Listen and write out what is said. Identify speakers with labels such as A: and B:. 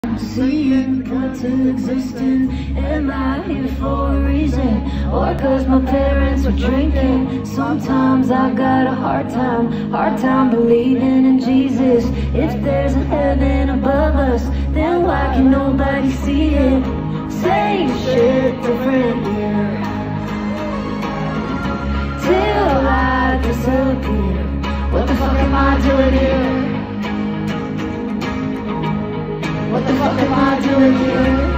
A: Seeing what to existing. Am I here for a reason? Or cause my parents were drinking? Sometimes I got a hard time believing in Jesus. If there's a heaven above us, then why can nobody see it? Say shit different here till I disappear. What the fuck am I doing here? What the fuck am I doing here?